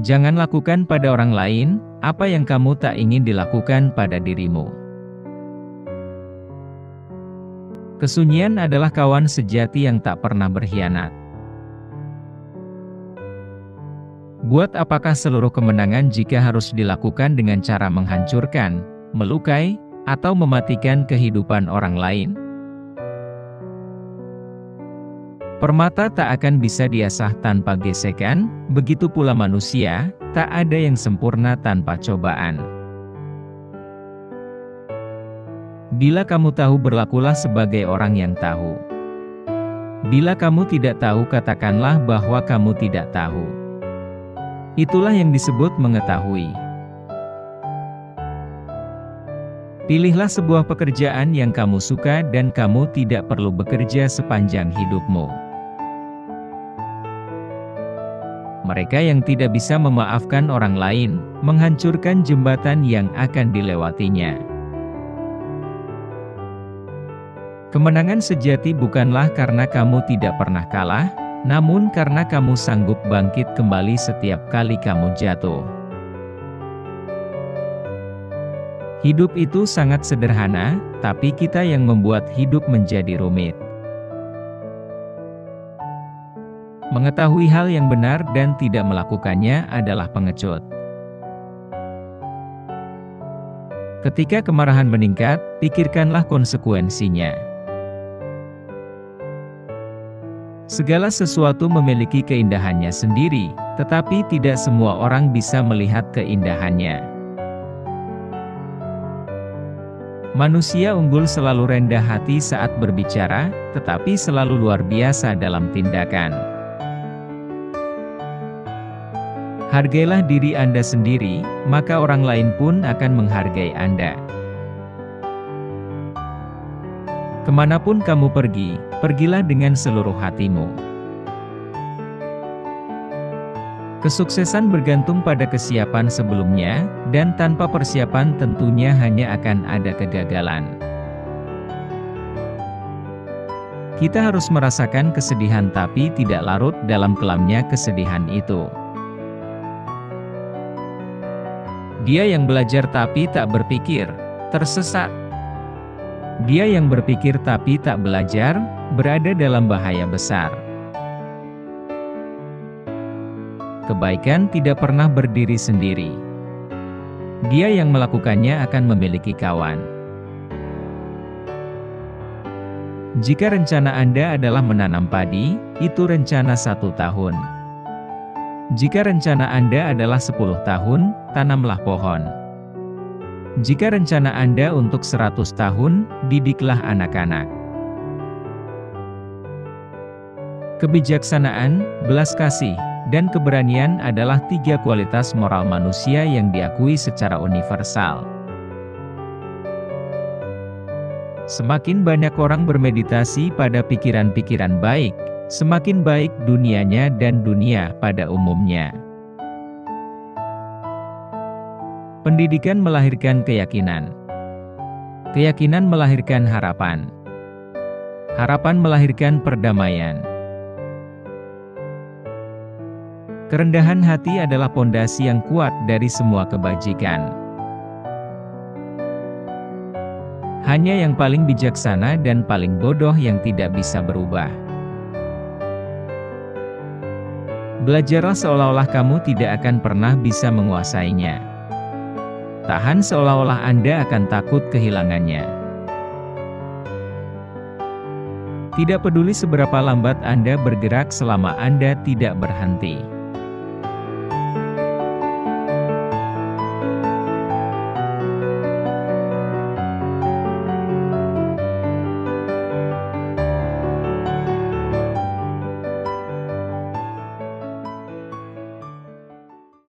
Jangan lakukan pada orang lain apa yang kamu tak ingin dilakukan pada dirimu. Kesunyian adalah kawan sejati yang tak pernah berkhianat. Buat apakah seluruh kemenangan jika harus dilakukan dengan cara menghancurkan, melukai, atau mematikan kehidupan orang lain? Permata tak akan bisa diasah tanpa gesekan, begitu pula manusia, tak ada yang sempurna tanpa cobaan. Bila kamu tahu, berlakulah sebagai orang yang tahu. Bila kamu tidak tahu, katakanlah bahwa kamu tidak tahu. Itulah yang disebut mengetahui. Pilihlah sebuah pekerjaan yang kamu suka dan kamu tidak perlu bekerja sepanjang hidupmu. Mereka yang tidak bisa memaafkan orang lain, menghancurkan jembatan yang akan dilewatinya. Kemenangan sejati bukanlah karena kamu tidak pernah kalah, namun karena kamu sanggup bangkit kembali setiap kali kamu jatuh. Hidup itu sangat sederhana, tapi kita yang membuat hidup menjadi rumit. Mengetahui hal yang benar dan tidak melakukannya adalah pengecut. Ketika kemarahan meningkat, pikirkanlah konsekuensinya. Segala sesuatu memiliki keindahannya sendiri, tetapi tidak semua orang bisa melihat keindahannya. Manusia unggul selalu rendah hati saat berbicara, tetapi selalu luar biasa dalam tindakan. Hargailah diri Anda sendiri, maka orang lain pun akan menghargai Anda. Kemanapun kamu pergi, pergilah dengan seluruh hatimu. Kesuksesan bergantung pada kesiapan sebelumnya, dan tanpa persiapan tentunya hanya akan ada kegagalan. Kita harus merasakan kesedihan tapi tidak larut dalam kelamnya kesedihan itu. Dia yang belajar tapi tak berpikir, tersesat. Dia yang berpikir tapi tak belajar, berada dalam bahaya besar. Kebaikan tidak pernah berdiri sendiri. Dia yang melakukannya akan memiliki kawan. Jika rencana Anda adalah menanam padi, itu rencana 1 tahun. Jika rencana Anda adalah 10 tahun, tanamlah pohon. Jika rencana Anda untuk 100 tahun, didiklah anak-anak. Kebijaksanaan, belas kasih, dan keberanian adalah 3 kualitas moral manusia yang diakui secara universal. Semakin banyak orang bermeditasi pada pikiran-pikiran baik, semakin baik dunianya dan dunia pada umumnya. Pendidikan melahirkan keyakinan. Keyakinan melahirkan harapan. Harapan melahirkan perdamaian. Kerendahan hati adalah pondasi yang kuat dari semua kebajikan. Hanya yang paling bijaksana dan paling bodoh yang tidak bisa berubah. Belajarlah seolah-olah kamu tidak akan pernah bisa menguasainya. Tahan seolah-olah Anda akan takut kehilangannya. Tidak peduli seberapa lambat Anda bergerak selama Anda tidak berhenti.